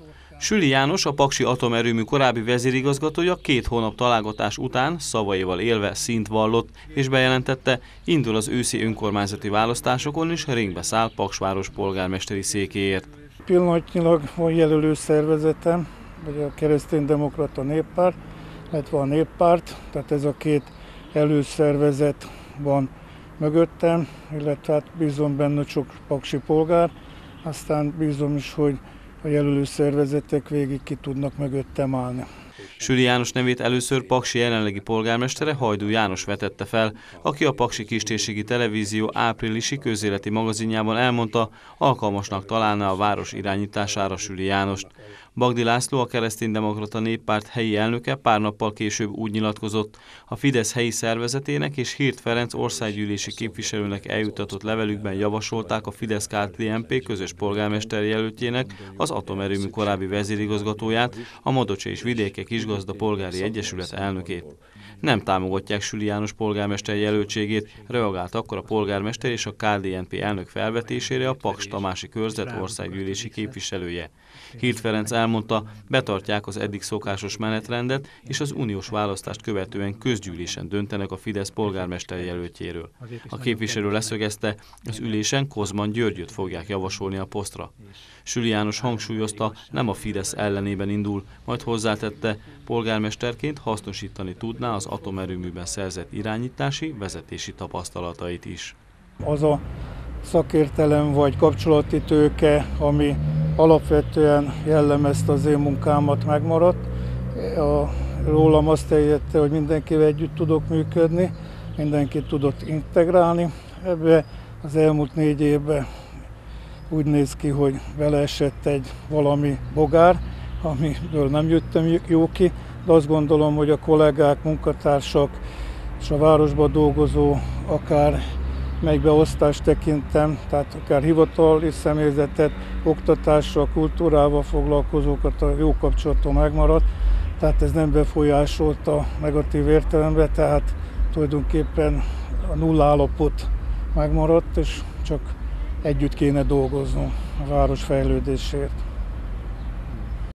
Süli János, a Paksi Atomerőmű korábbi vezérigazgatója 2 hónap találgatás után szavaival élve színt vallott, és bejelentette, indul az őszi önkormányzati választásokon is ringbe száll Paksváros polgármesteri székéért. Pillanatnyilag van jelölő szervezetem, vagy a Kereszténydemokrata Néppárt, illetve a Néppárt, tehát ez a 2 előszervezet van mögöttem, illetve hát bízom benne sok paksi polgár, aztán bízom is, hogy a jelölő szervezetek végig ki tudnak mögöttem állni. Süli János nevét először Paksi jelenlegi polgármestere, Hajdú János vetette fel, aki a Paksi Kistérségi Televízió áprilisi közéleti magazinjában elmondta, alkalmasnak találná a város irányítására Süli Jánost. Bagdi László, a Kereszténydemokrata Néppárt helyi elnöke pár nappal később úgy nyilatkozott, a Fidesz helyi szervezetének és Hirt Ferenc országgyűlési képviselőnek eljutatott levelükben javasolták a Fidesz-KDNP közös polgármesterjelöltjének, az Atomerőmű korábbi vezérigazgatóját, a Madocse és Vidéke Kisgazda Polgári Egyesület elnökét. Nem támogatják Süli János polgármester jelöltségét, reagált akkor a polgármester és a KDNP elnök felvetésére a Paks Tamási körzet országgyűlési képviselője. Hirt Ferenc elmondta, betartják az eddig szokásos menetrendet, és az uniós választást követően közgyűlésen döntenek a Fidesz polgármester jelöltjéről. A képviselő leszögezte, az ülésen Kozman Györgyöt fogják javasolni a posztra. Süli János hangsúlyozta, nem a Fidesz ellenében indul, majd hozzátette, polgármesterként hasznosítani tudná az atomerőműben szerzett irányítási, vezetési tapasztalatait is. Az a szakértelem vagy kapcsolati tőke, ami alapvetően jellemezte az én munkámat, megmaradt. Rólam azt terjedte, hogy mindenkivel együtt tudok működni, mindenkit tudott integrálni. Ebbe az elmúlt 4 évben úgy néz ki, hogy beleesett egy valami bogár, amiből nem jöttem jó ki, de azt gondolom, hogy a kollégák, munkatársak és a városban dolgozó, akár melybeosztást tekintem, tehát akár hivatali személyzetet, oktatással, kultúrával foglalkozókat, a jó kapcsolatom megmaradt, tehát ez nem befolyásolta negatív értelemben, tehát tulajdonképpen a nulla állapot megmaradt, és csak együtt kéne dolgoznunk a város fejlődésért.